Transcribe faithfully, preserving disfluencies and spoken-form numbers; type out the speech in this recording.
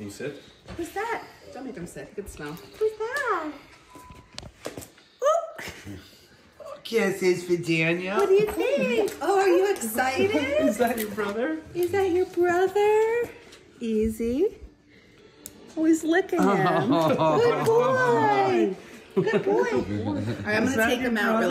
Can you sit? Who's that? Don't make him sit. Good smell. Who's that? Kisses for Daniel. What do you think? Oh, are you excited? Is that your brother? Is that your brother? Easy. Oh, he's licking him. Good boy. Good boy. All right, I'm going to take him out really